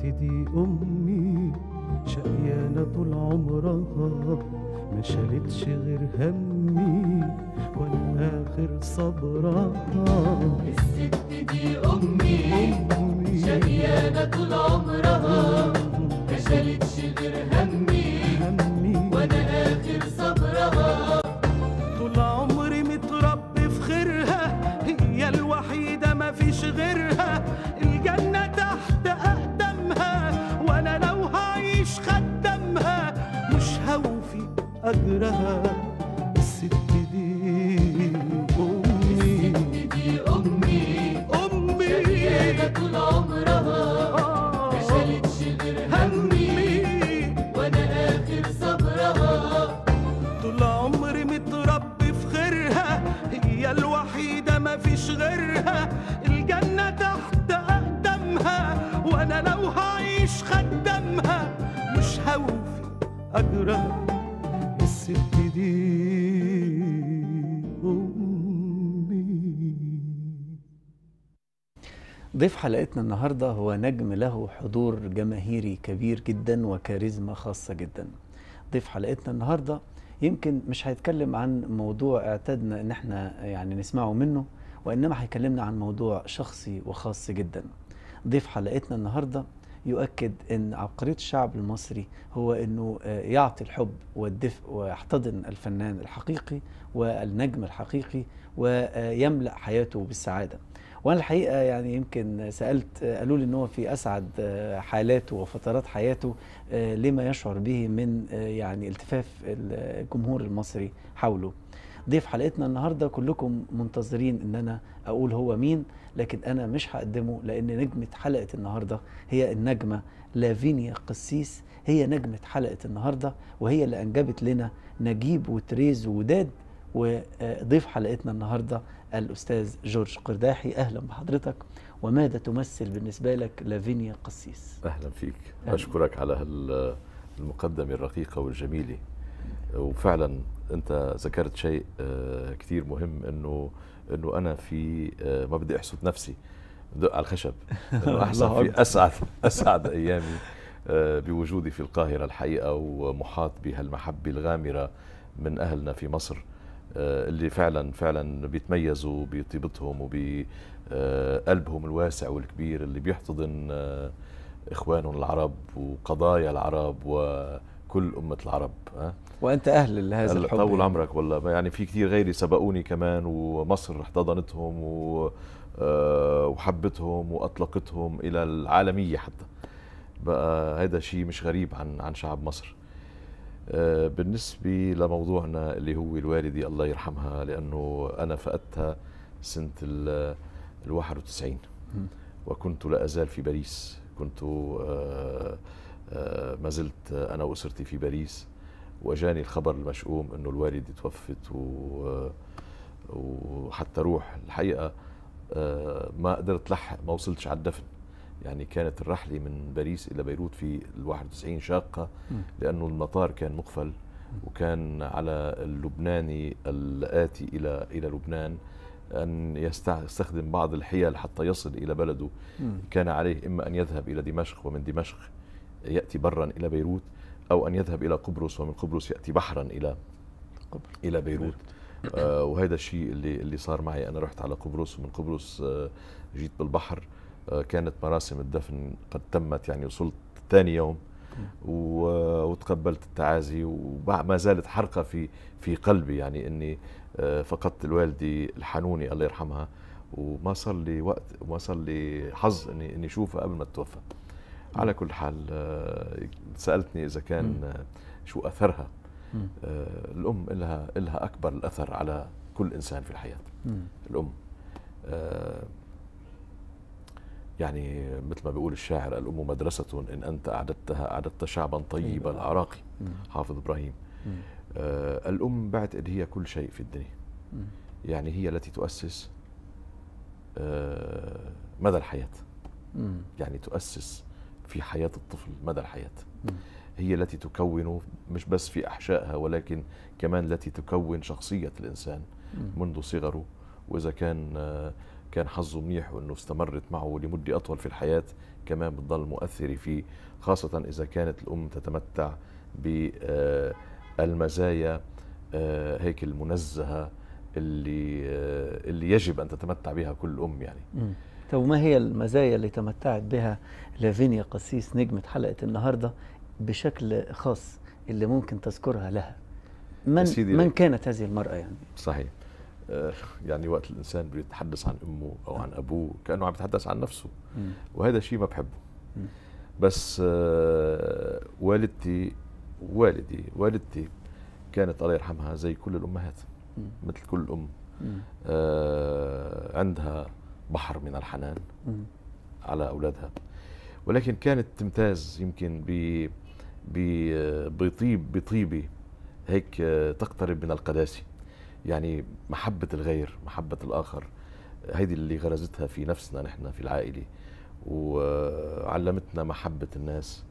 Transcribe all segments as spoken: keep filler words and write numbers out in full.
دي أمي شقيانة طول عمرها ما شالتش غير همي وأنا آخر صبرها. الست دي أمي, أمي شقيانة طول عمرها ما شالتش غير همي, همي وأنا آخر صبرها. طول عمري متربي في خيرها هي الوحيدة ما فيش غيرها. الجنة تحت أقدامها وأنا لو هعيش خدامها مش هوفي أجرها. الست دي أمي, الست دي أمي, أمي شقيانة طول عمرها ما شالتش غير همي وأنا آخر صبرها. طول عمري متربي في خيرها هي الوحيدة ما فيش غيرها. الجنة تحت أقدامها وأنا لو هعيش خدامها مش هوفي أجرها. الست دي أمي. ضيف حلقتنا النهاردة هو نجم له حضور جماهيري كبير جدا وكاريزما خاصة جدا. ضيف حلقتنا النهاردة يمكن مش هيتكلم عن موضوع اعتدنا ان احنا يعني نسمعه منه، وانما هيكلمنا عن موضوع شخصي وخاص جدا. ضيف حلقتنا النهاردة يؤكد ان عبقرية الشعب المصري هو انه يعطي الحب والدفء ويحتضن الفنان الحقيقي والنجم الحقيقي ويملأ حياته بالسعادة. وانا الحقيقه يعني يمكن سالت، قالوا لي ان هو في اسعد حالاته وفترات حياته لما يشعر به من يعني التفاف الجمهور المصري حوله. ضيف حلقتنا النهارده كلكم منتظرين ان انا اقول هو مين، لكن انا مش هقدمه لان نجمه حلقه النهارده هي النجمه لافينيا قسيس. هي نجمه حلقه النهارده وهي اللي انجبت لنا نجيب وتريز ووداد. وضيف حلقتنا النهارده الأستاذ جورج قرداحي. أهلا بحضرتك، وماذا تمثل بالنسبة لك لافينيا قسيس؟ أهلا فيك. أهلا. أشكرك على المقدمة الرقيقة والجميلة. وفعلا أنت ذكرت شيء كثير مهم، أنه أنه أنا في ما بدي أحسد نفسي، بدق على الخشب، أنه أحسن في أسعد أسعد أيامي بوجودي في القاهرة الحقيقة، ومحاط بهالمحبة الغامرة من أهلنا في مصر اللي فعلا فعلا بيتميزوا بطيبتهم وبقلبهم الواسع والكبير اللي بيحتضن إخوانهم العرب وقضايا العرب وكل أمة العرب. وأنت أهل لهذا الحب. طول عمرك والله. يعني في كثير غيري سبقوني كمان، ومصر احتضنتهم وحبتهم وأطلقتهم إلى العالمية حتى. بقى هذا شيء مش غريب عن عن شعب مصر. بالنسبة لموضوعنا اللي هو الوالدة الله يرحمها، لأنه أنا فقدتها سنة الواحد وتسعين وكنت لا أزال في باريس. كنت ما زلت أنا وأسرتي في باريس، وأجاني الخبر المشؤوم أنه الوالدة توفت، وحتى روح الحقيقة ما قدرت لحق، ما وصلتش على الدفن. يعني كانت الرحلة من باريس إلى بيروت في الواحد وتسعين شاقة، لأنه المطار كان مقفل، وكان على اللبناني الآتي إلى إلى لبنان أن يستخدم بعض الحيل حتى يصل إلى بلده. كان عليه إما أن يذهب إلى دمشق، ومن دمشق يأتي برا إلى بيروت، أو أن يذهب إلى قبرص، ومن قبرص يأتي بحرا إلى إلى بيروت. آه وهذا الشيء اللي اللي صار معي. أنا رحت على قبرص، ومن قبرص آه جيت بالبحر. كانت مراسم الدفن قد تمت، يعني وصلت ثاني يوم وتقبلت التعازي، وما زالت حرقة في في قلبي، يعني اني فقدت الوالدة الحنونة الله يرحمها، وما صار لي وقت وما صار لي حظ اني اني اشوفها قبل ما تتوفى. على كل حال سألتني اذا كان شو اثرها. الام لها لها اكبر الاثر على كل انسان في الحياة. الام يعني مثل ما بيقول الشاعر: الأم مدرسة إن أنت أعددتها أعددت شعبا طيب الأعراق. حافظ إبراهيم. آه الأم بعتقد هي كل شيء في الدنيا. يعني هي التي تؤسس آه مدى الحياة. يعني تؤسس في حياة الطفل مدى الحياة. هي التي تكون مش بس في أحشائها، ولكن كمان التي تكون شخصية الإنسان منذ صغره. وإذا كان كان حظه منيح وانه استمرت معه لمده اطول في الحياه، كمان بتضل مؤثره فيه، خاصه اذا كانت الام تتمتع بالمزايا هيك المنزهه اللي اللي يجب ان تتمتع بها كل ام يعني. مم. طب ما هي المزايا اللي تمتعت بها لافينيا قسيس نجمة حلقة النهاردة بشكل خاص اللي ممكن تذكرها لها؟ من من كانت هذه المرأة يعني؟ صحيح. آه يعني وقت الإنسان بيتحدث عن أمه أو عن أبوه كأنه عم يتحدث عن نفسه، م. وهذا شيء ما بحبه. م. بس آه والدتي والدي والدتي كانت الله يرحمها زي كل الأمهات، م. مثل كل أم، آه عندها بحر من الحنان م. على أولادها، ولكن كانت تمتاز يمكن ب بطيب بطيبة هيك تقترب من القداسة، يعني محبة الغير، محبة الآخر، هيدي اللي غرزتها في نفسنا نحن في العائلة، وعلمتنا محبة الناس،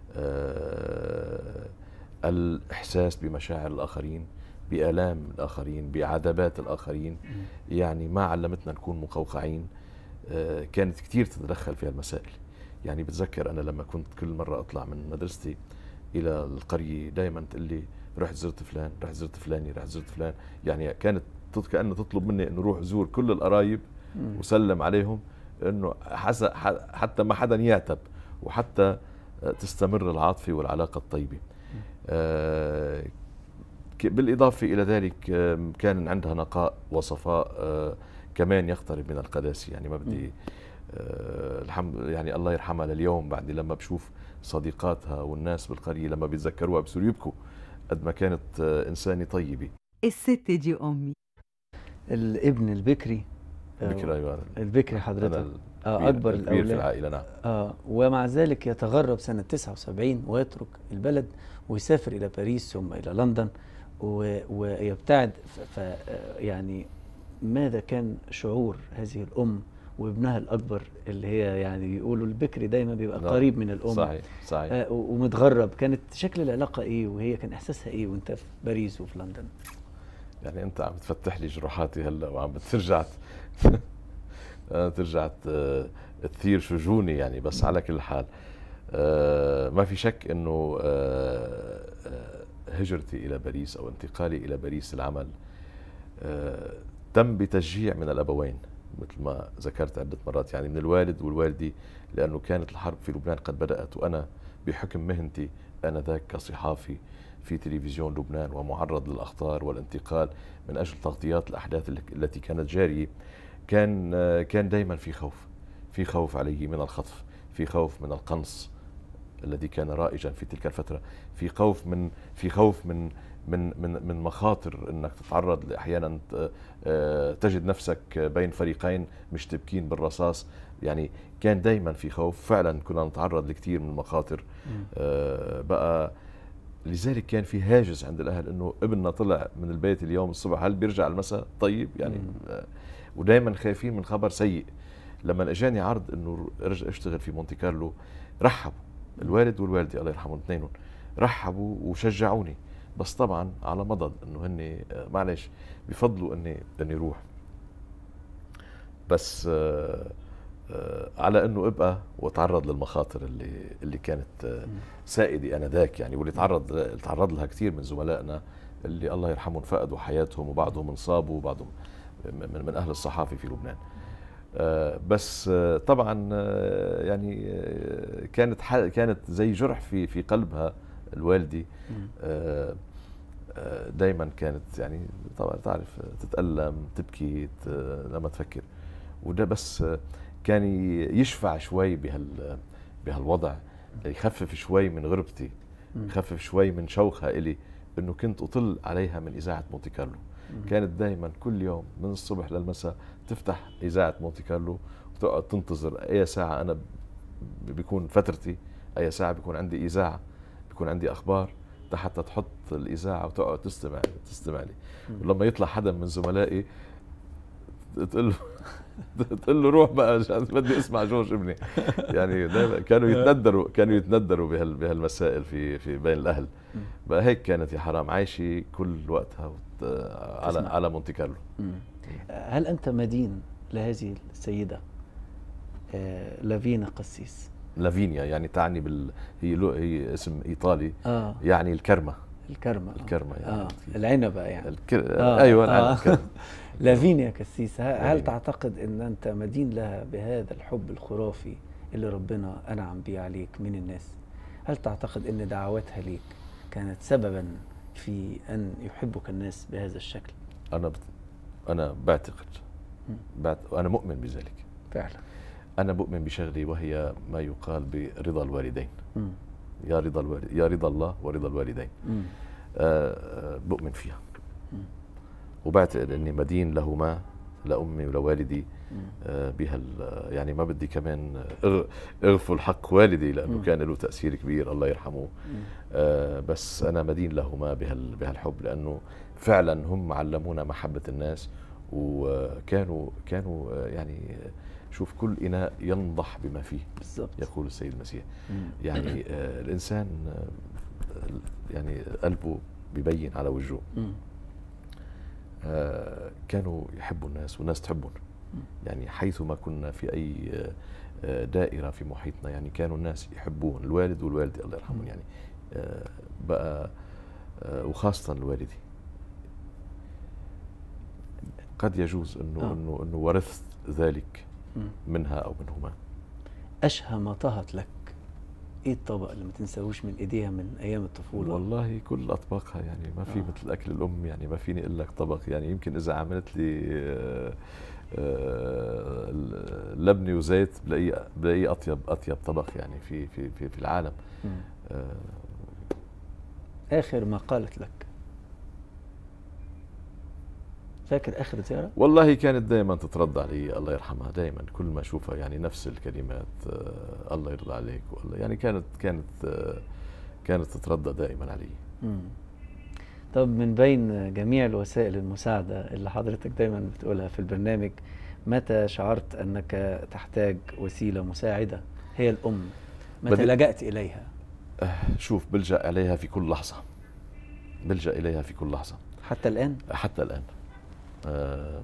الإحساس بمشاعر الآخرين، بآلام الآخرين، بعذابات الآخرين، يعني ما علمتنا نكون مقوقعين. كانت كتير تتدخل في المسائل. يعني بتذكر أنا لما كنت كل مرة أطلع من مدرستي إلى القرية دائما تقول لي رحت زرت فلان، رحت زرت فلاني، رحت زرت فلان، يعني كانت كأنها تطلب مني إنه روح زور كل القرايب وسلم عليهم، إنه حتى ما حدا يعتب وحتى تستمر العاطفة والعلاقة الطيبة. آه بالإضافة إلى ذلك كان عندها نقاء وصفاء آه كمان يقترب من القداسة، يعني ما بدي آه الحمد يعني الله يرحمها لليوم بعد لما بشوف صديقاتها والناس بالقرية لما بيتذكروها بصيروا يبكوا قد ما كانت آه إنسانة طيبة. الست دي أمي. الابن البكري بكري أيوة البكري حضرتك أنا آه أكبر الأولاد في العائلة. نعم. آه ومع ذلك يتغرب سنة تسعة وسبعين ويترك البلد ويسافر إلى باريس ثم إلى لندن ويبتعد. ف يعني ماذا كان شعور هذه الأم وابنها الأكبر اللي هي يعني بيقولوا البكري دايما بيبقى نعم. قريب من الأم. صحيح صحيح. آه ومتغرب، كانت شكل العلاقة إيه وهي كان إحساسها إيه وأنت في باريس وفي لندن؟ يعني أنت عم تفتح لي جروحاتي هلا وعم بترجع ترجع تثير شجوني يعني. بس على كل حال آه ما في شك إنه آه هجرتي إلى باريس أو انتقالي إلى باريس العمل آه تم بتشجيع من الأبوين مثل ما ذكرت عدة مرات، يعني من الوالد والوالدة، لأنه كانت الحرب في لبنان قد بدأت، وأنا بحكم مهنتي أنا ذاك كصحافي في تلفزيون لبنان ومعرض للأخطار والانتقال من أجل تغطيات الأحداث التي كانت جارية، كان آه كان دائما في خوف، في خوف علي من الخطف، في خوف من القنص الذي كان رائجا في تلك الفترة، في خوف من في خوف من من من من مخاطر انك تتعرض احيانا تجد نفسك بين فريقين مشتبكين بالرصاص، يعني كان دائما في خوف. فعلا كنا نتعرض لكثير من المخاطر. آه بقى لذلك كان في هاجس عند الاهل انه ابننا طلع من البيت اليوم الصبح هل بيرجع المساء طيب يعني. آه ودائما خايفين من خبر سيء. لما اجاني عرض انه ارجع اشتغل في مونتي كارلو رحبوا الوالد والوالدة الله يرحمهم اثنينهم، رحبوا وشجعوني، بس طبعا على مضض انه هن معلش بفضلوا اني اني اروح، بس آآ آآ على انه ابقى واتعرض للمخاطر اللي اللي كانت سائده انذاك يعني، واللي تعرض تعرض لها كثير من زملائنا اللي الله يرحمهم فقدوا حياتهم وبعضهم انصابوا وبعضهم من, من اهل الصحافه في لبنان. آه بس آه طبعا آه يعني آه كانت كانت زي جرح في في قلبها الوالدي. آه آه دايما كانت يعني طبعا تعرف تتألم تبكي لما تفكر، وده بس آه كان يشفع شوي بهال بهالوضع، يخفف شوي من غربتي، يخفف شوي من شوقها إلي انه كنت اطل عليها من اذاعه مونتي كارلو. كانت دائما كل يوم من الصبح للمساء تفتح اذاعه مونتي كارلو وتقعد تنتظر اي ساعه انا بيكون فترتي، اي ساعه بيكون عندي اذاعه، بيكون عندي اخبار، حتى تحط الاذاعه وتقعد تستمع تستمع لي. ولما يطلع حدا من زملائي تقول له تقول له روح بقى بدي اسمع جورج ابني. يعني دائما كانوا يتندروا كانوا يتندروا بهال بهالمسائل في في بين الاهل. بقى هيك كانت يا حرام عايشه كل وقتها على على مونتي كارلو. هل انت مدين لهذه السيدة آه لافينا قسيس؟ لافينيا يعني تعني بال هي لو... هي اسم ايطالي اه يعني الكرمه. الكرمة. الكرمة يعني اه العنبة يعني. الكر... آه ايوه آه. العنب. لافينيا قسيس، ه- هل لافينيا. تعتقد ان انت مدين لها بهذا الحب الخرافي اللي ربنا انعم بيه عليك من الناس؟ هل تعتقد ان دعواتها ليك كانت سببا في ان يحبك الناس بهذا الشكل؟ انا بت... انا بعتقد مم. بعت... انا مؤمن بذلك. فعلا. انا مؤمن بشغله وهي ما يقال برضا الوالدين. مم. يا رضا الوالد يا رضا الله ورضا الوالدين. مم. آه آه، بؤمن فيها. مم. وبعتقد اني مدين لهما، لامي ولوالدي مم. آه بها ال- يعني ما بدي كمان أغ- اغفل حق والدي لانه مم. كان له تاثير كبير الله يرحمه. مم. آه بس انا مدين لهما بهال بهالحب، لانه فعلا هم علمونا محبه الناس، وكانوا كانوا آه، يعني شوف كل اناء ينضح بما فيه بالضبط. يقول السيد المسيح. مم. يعني آه الانسان آه يعني قلبه بيبين على وجهه. مم. آه كانوا يحبوا الناس والناس تحبهم. مم. يعني حيثما كنا في اي آه، دائره في محيطنا يعني كانوا الناس يحبون الوالد والوالده الله يرحمهم. مم. يعني آه، بقى آه، وخاصه الوالده قد يجوز انه آه. انه انه ورثت ذلك مم. منها او منهما. اشهى ما طهت لك ايه الطبق اللي ما تنساهوش من ايديها من ايام الطفوله؟ والله كل اطباقها يعني ما في آه. مثل اكل الام، يعني ما فيني اقول لك طبق. يعني يمكن اذا عملت لي آه، آه، لبنه وزيت بلاقيه بلاقيه اطيب اطيب طبق يعني في في في, في العالم. مم. آه، اخر ما قالت لك، فاكر اخر زياره؟ والله كانت دائما تترد علي الله يرحمها، دائما كل ما اشوفها يعني نفس الكلمات آه، الله يرضى عليك والله. يعني كانت كانت آه، كانت تتردد دائما علي. مم. طب من بين جميع الوسائل المساعده اللي حضرتك دايما بتقولها في البرنامج، متى شعرت انك تحتاج وسيله مساعده هي الام؟ متى بدي- لجأت اليها؟ آه، شوف بلجأ إليها في كل لحظة، بلجأ إليها في كل لحظة حتى الان؟ حتى الآن. آه،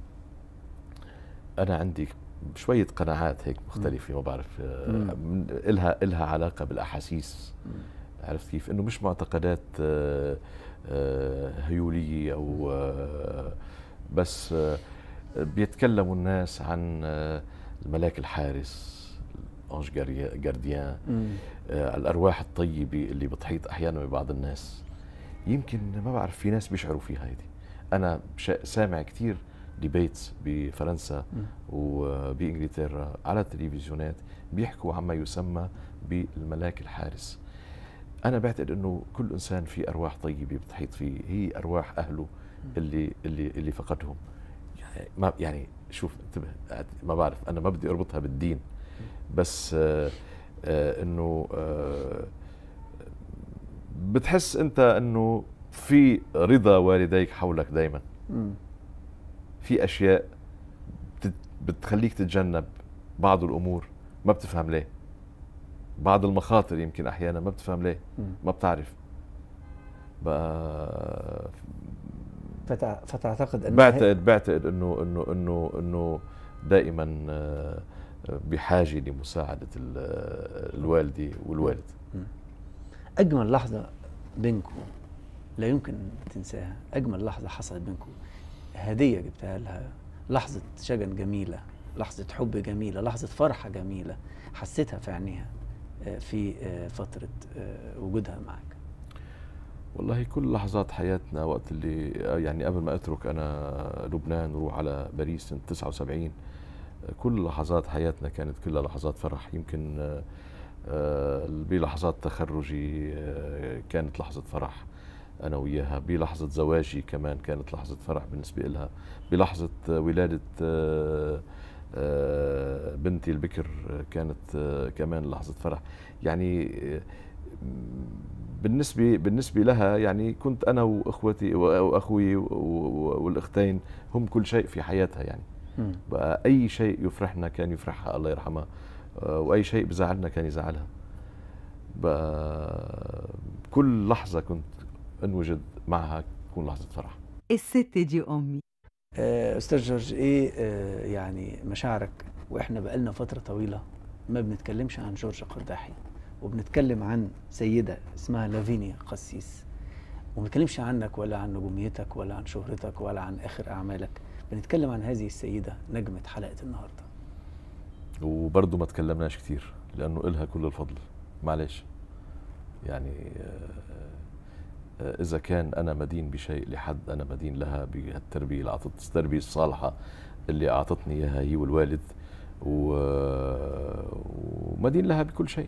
أنا عندي شوية قناعات هيك مختلفة، ما بعرف آه، مم. من- إلها إلها علاقة بالأحاسيس. مم. عرفت كيف؟ إنه مش معتقدات آه، آه، هيولية أو آه، بس آه، بيتكلموا الناس عن آه، الملاك الحارس، الأنج جارديان، مم. آه، الأرواح الطيبة اللي بتحيط أحيانا ببعض الناس. يمكن ما بعرف في ناس بيشعروا فيها هيدي. أنا شا- سامع كتير ديبيتس بفرنسا مم. وبإنجلترا على التلفزيونات بيحكوا عما يسمى بالملاك الحارس. أنا بعتقد إنه كل إنسان في أرواح طيبة بتحيط فيه، هي أرواح أهله اللي اللي اللي فقدهم. يعني ما يعني شوف انتبه، ما بعرف أنا ما بدي أربطها بالدين، بس آه آه انه آه بتحس انت انه في رضا والديك حولك دائما. مم. في اشياء بت- بتخليك تتجنب بعض الامور، ما بتفهم ليه. بعض المخاطر يمكن احيانا ما بتفهم ليه، مم. ما بتعرف بقى. فتع... فتعتقد ان بعتقد بعتقد انه انه انه انه دائما آه، بحاجه لمساعده ال- الوالده والوالد. مم. اجمل لحظه بينكم لا يمكن تنساها، اجمل لحظه حصلت بينكم، هديه جبتها لها، لحظه شجن جميله، لحظه حب جميله، لحظه فرحه جميله حسيتها في عينيها آه، في آه، فتره آه، وجودها معك؟ والله كل لحظات حياتنا وقت اللي يعني قبل ما اترك انا لبنان وروح على باريس سنه تسعة وسبعين، كل لحظات حياتنا كانت كلها لحظات فرح. يمكن آه، آه، بلحظات تخرجي آه، كانت لحظة فرح أنا وياها، بلحظة زواجي كمان كانت لحظة فرح بالنسبة لها، بلحظة آه، ولادة آه، آه، بنتي البكر آه، كانت آه، كمان لحظة فرح. يعني آه، بالنسبة بالنسبة لها يعني كنت أنا وإخوتي وأخوي والأختين هم كل شيء في حياتها. يعني مم. بقى أي شيء يفرحنا كان يفرحها الله يرحمها، آه، وأي شيء بزعلنا كان يزعلها. بقى كل لحظة كنت انوجد معها تكون لحظة فرح. الست دي أمي. آه، أستاذ جورج، إيه آه، يعني مشاعرك وإحنا بقالنا فترة طويلة ما بنتكلمش عن جورج قرداحي، وبنتكلم عن سيدة اسمها لافينيا قسيس، وما بنتكلمش عنك ولا عن نجوميتك ولا عن شهرتك ولا عن آخر أعمالك، بنتكلم عن هذه السيدة نجمة حلقة النهاردة. وبرضه ما تكلمناش كتير لأنه إلها كل الفضل، معلش يعني. إذا كان أنا مدين بشيء لحد، أنا مدين لها بهالتربية اللي أعطت التربية الصالحة اللي أعطتني إياها هي والوالد، ومدين لها بكل شيء،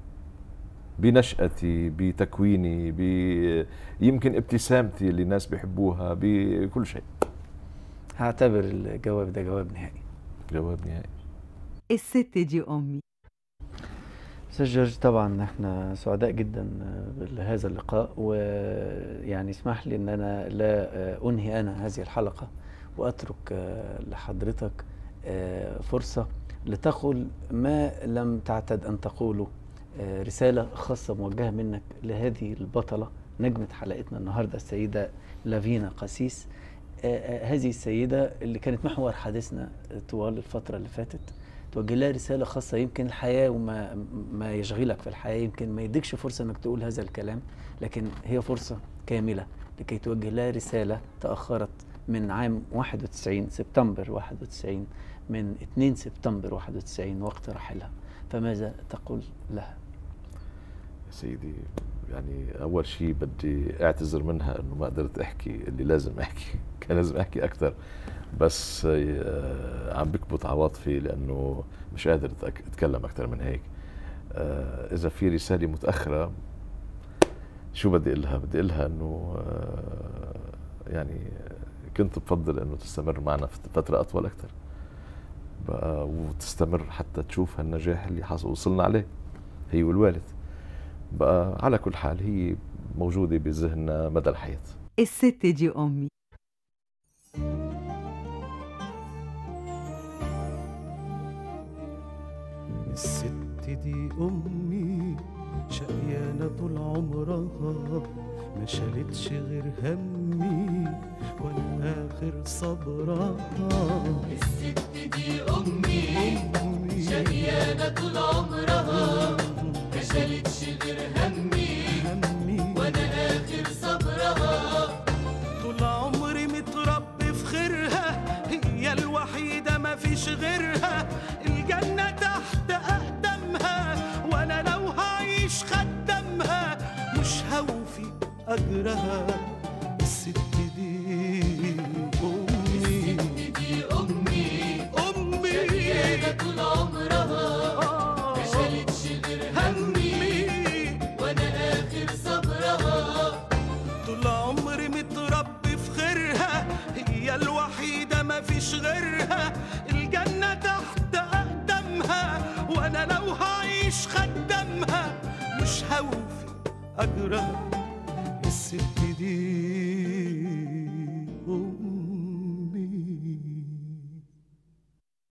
بنشأتي، بتكويني، ب يمكن ابتسامتي اللي الناس بيحبوها، بكل شيء. هعتبر الجواب ده جواب نهائي. جواب نهائي. الست دي أمي. أستاذ جورج، طبعا احنا سعداء جدا بهذا اللقاء، ويعني اسمح لي ان انا لا انهي انا هذه الحلقة واترك لحضرتك فرصة لتقول ما لم تعتد ان تقوله، رسالة خاصة موجهة منك لهذه البطلة نجمة حلقتنا النهاردة السيدة لافينا قسيس، هذه السيدة اللي كانت محور حديثنا طوال الفترة اللي فاتت. توجه لها رسالة خاصة، يمكن الحياة وما ما يشغلك في الحياة يمكن ما يديكش فرصة انك تقول هذا الكلام، لكن هي فرصة كاملة لكي توجه لها رسالة تأخرت من عام واحد وتسعين سبتمبر واحد وتسعين، من اثنين سبتمبر واحد وتسعين وقت رحلها، فماذا تقول لها؟ يا سيدي، يعني أول شيء بدي أعتذر منها إنه ما قدرت أحكي اللي لازم أحكي، كان لازم أحكي أكثر، بس عم بكبت عواطفي لأنه مش قادر أتكلم أكثر من هيك. إذا في رسالة متأخرة شو بدي أقولها؟ بدي أقولها إنه يعني كنت بفضل إنه تستمر معنا فترة أطول أكثر، وتستمر حتى تشوف هالنجاح اللي حصل وصلنا عليه هي والوالد. بقى على كل حال هي موجودة بذهننا مدى الحياة. الست دي أمي. الست دي أمي شقيانة طول عمرها، ما شالتش غير همي وأنا آخر صبرها. الست دي أمي شقيانة طول عمرها، ما شالتش غير همي وأنا آخر صبرها. طول عمري متربي في خيرها، هي الوحيدة ما فيش غيرها، الجنة تحت أقدامها، وأنا لو هعيش خدامها مش هوفي أجرها. الست دي أمي، الست دي أمي أمي شقيانة طول عمرها، ما شالتش غير همي وأنا آخر صبرها. طول عمري متربي في خيرها، هي الوحيدة ما فيش غيرها، الجنة تحت أقدامها، وأنا لو هعيش خدامها مش هوفي أجرها. الست دي